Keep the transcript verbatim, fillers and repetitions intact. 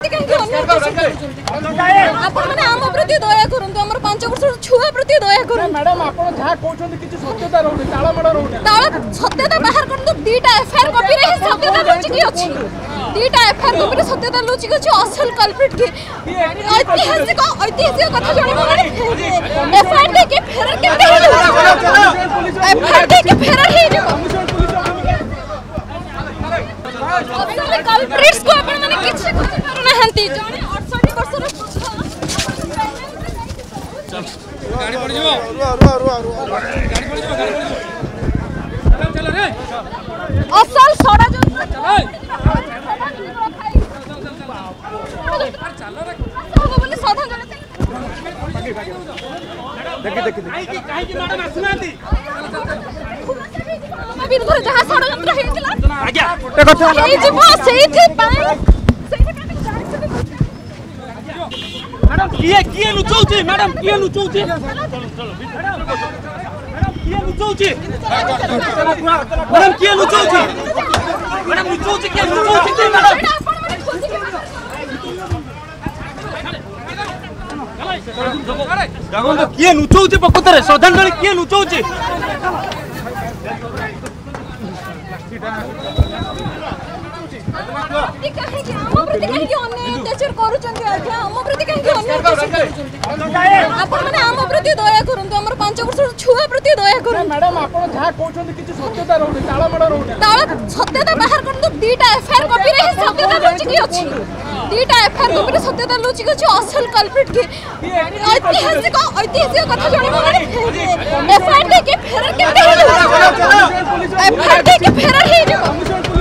मैंने आम प्रति दया करूँ आम पांच वर्ष छुआ प्रति दया करूँ मैडम सत्यता रोनी तालमेल रोनी ताल सत्यता बाहर कर दीटा एफआईआर कॉपी रे सत्यता लुचिकी अछि दीटा एफआईआर कॉपी रे सत्यता लुचिकी अछि असल कल्प्रिट की ऐतिहासिक ऐतिहासिक कथा जणिबो माने एफआईआर दे के फेरर केते एफआईआर दे के फेरर हे जो असल कल्प्रिट्स को अपन माने किछ खोजि पारु नहंती जणे अड़सठ वर्ष रो गाड़ी पड़ जिवो रुआ रुआ रुआ रुआ गाड़ी पड़ जिवो गाड़ी पड़ जिवो चल चल रे असल सड़ा जो चल चल रे हो बोले साधा जनते देखि देखि काहे की काहे की मैडम आसुनांती विरुद्ध जहाँ षड्यंत्र हेतिला आज्ञा गोटे कथा एई जीवो सेइथि पाई मैडम किए किए लुचौची मैडम किए लुचौची मैडम किए लुचौची मैडम किए लुचौची मैडम लुचौची किए लुचौची के मैडम गागन तो किए लुचौची पकतरे श्रद्धांजलि किए लुचौची कहीं के हम प्रति कहीं के अन्य अत्याचार करूचंती आज्ञा हम प्रति कहीं के अन्य अत्याचार करूचंती आपण माने हम प्रति दया करंतु हमर पांच वर्ष छुआ प्रति दया करंतु मैडम आपण जहा कहउछन किछ सत्यता रोनी तालमेल रोनी ताल सत्यता बाहर कर दीटा एफआईआर कॉपी रे सत्यता लुचिकी अछि दीटा एफआईआर कॉपी रे सत्यता लुचिकी अछि असल कल्प्रिट की ऐतिहासिक ऐतिहासिक कथा जणिबो माने एफआईआर दे के फेरर केते एफआईआर दे के फेरर हे जो